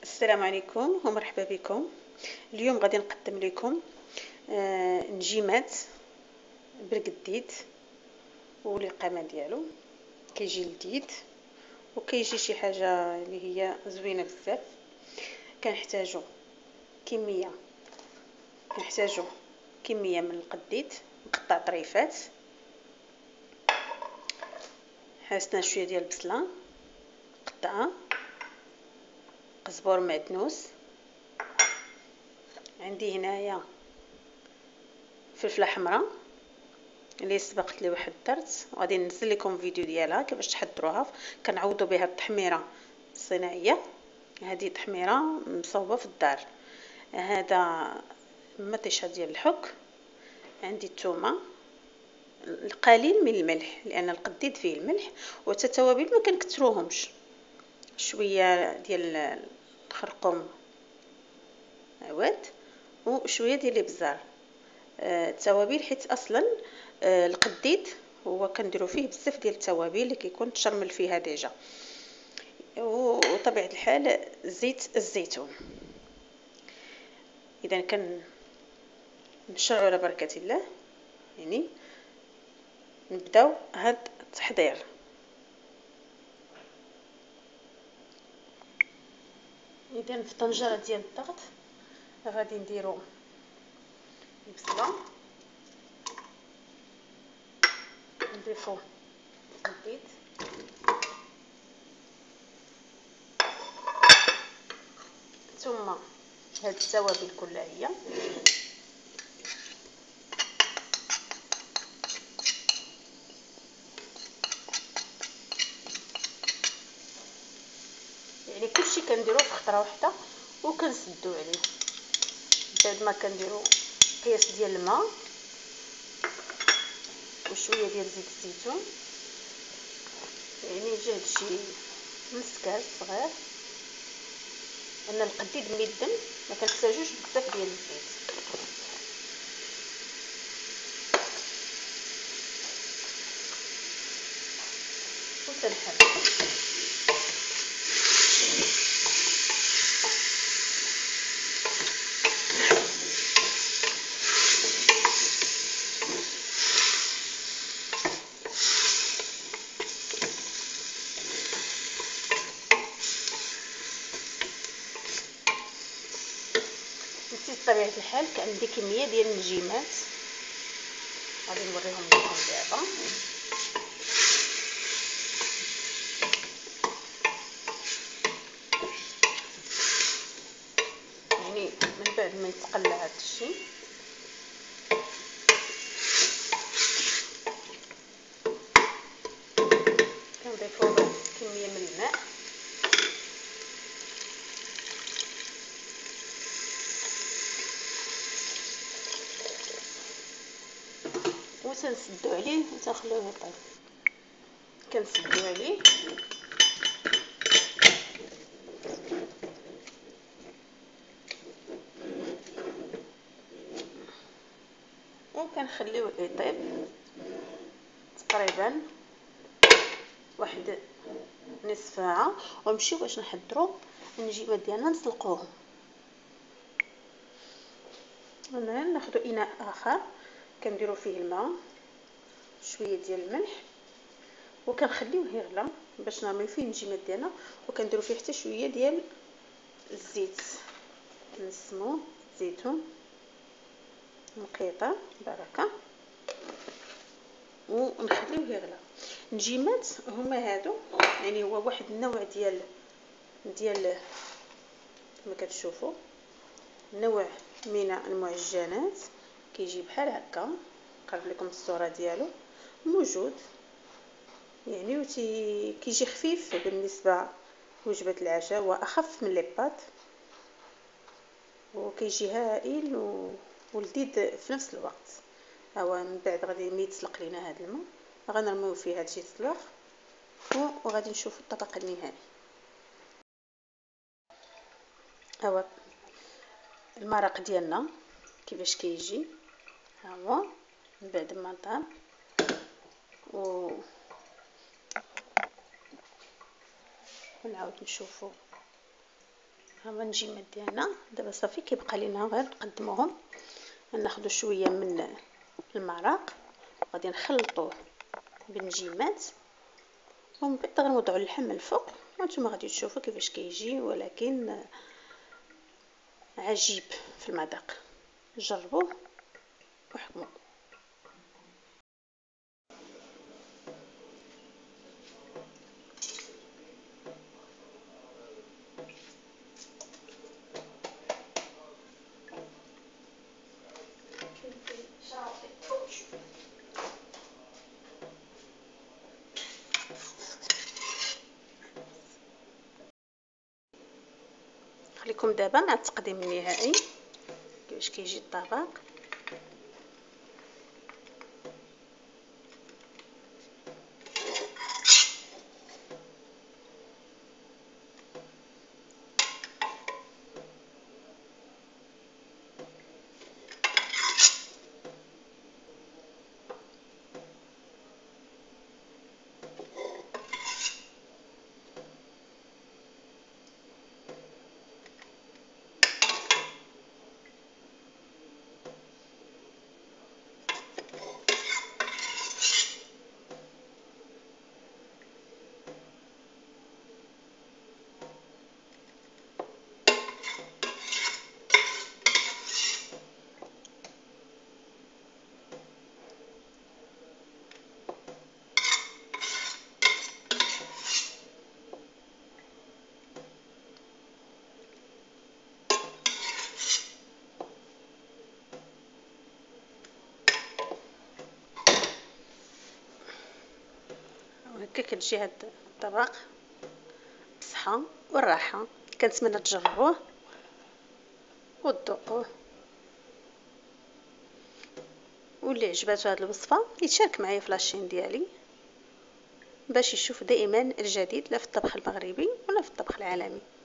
السلام عليكم ومرحبا بكم. اليوم غادي نقدم لكم نجيمات بالقديد والقامه ديالو. كيجي لذيذ وكيجي شي حاجه اللي هي زوينه بزاف. كنحتاجو كميه من القديد مقطع طريفات، حاسنا شويه ديال البصله مقطعه، قزبور معدنوس، عندي هنايا فلفله حمراء اللي سبقت لي واحد الدرس، وغادي ننزل لكم فيديو ديالها كيفاش تحضروها. كنعوضوا بها التحميره الصناعيه. هذه تحميره مصوبه في الدار. هذا مطيشه ديال الحك، عندي الثومه، القليل من الملح لان القديد فيه الملح، والتوابل ما كنكثروهمش، شويه ديال الخرقوم عواد وشويه ديال الابزار. التوابل حيت اصلا القديد هو كنديروا فيه بزاف ديال التوابل اللي كيكون تشرمل فيها ديجا. وطبيعه الحال زيت الزيتون. اذا نشرعوا على بركه الله، يعني نبداو هاد التحضير. اذا في طنجره ديال الضغط غادي نديروا البصله، نضيفوا القديد، ثم هاد التوابل كلها هي يعني كلشي كنديروه في خطره واحده وكنسدوا عليه. بعد ما كنديروا قياس ديال الماء وشويه ديال زيت الزيتون، يعني يجي هادشي نص كاس صغير، لان القديد ميدن ما كنحتاجوش بزاف ديال الزيت. وتنحرك بطبيعه الحال كان عندي كميه ديال النجيمات غادي نوريهم لكم دابا. يعني من بعد ما يتقلى هذا الشيء كنضيفوا كميه من الماء، وتنسدوا عليه وتخلوه يطيب. كنسدوا عليه وكنخليوه يطيب تقريبا واحد نصف ساعه، ونمشيو باش نحضروا النجيمات ديالنا نسلقوهم. هنا ناخذ اناء اخر كنديروا فيه الماء، شويه ديال الملح، وكنخليوه يغلى باش نعمل فيه النجيمات ديالنا، وكنديروا فيه حتى شويه ديال الزيت نسموه زيتون مقيطه بركه، ونخليوه يغلى. النجيمات هما هادو، يعني هو واحد النوع ديال كما كتشوفوا نوع من المعجنات، كيجي بحال هكا. نقرب لكم الصوره ديالو موجود، يعني كيجي خفيف بالنسبه لوجبه العشاء واخف من لي بات، وكيجي هائل ولذيذ في نفس الوقت. هو من بعد غادي يتسلق لينا هذا الماء، غنرميو فيه هذا الشيء يتسلق، وغادي نشوفوا الطبق النهائي. هو المرق ديالنا كيفاش كيجي، ها هو من بعد ما طاب ونعاود نشوفوا ها هما النجيمات ديالنا. دابا صافي كيبقى لينا غير نقدموهم. ناخذ شويه من المرق غادي نخلطوه بالنجيمات ومن بعد غنوضعوا اللحم الفوق وانتم غادي تشوفوا كيفاش كيجي، ولكن عجيب في المذاق. جربوه وحكموا. خليكم دابا مع التقديم النهائي كيفاش كيجي الطبق. هكا كتجي هاد الطبق بالصحة والراحة. كنتمنى تجربوه وتذوقوه، واللي عجباتو هاد الوصفه يشارك معايا في لاشين ديالي باش يشوف دائما الجديد لا في الطبخ المغربي ولا في الطبخ العالمي.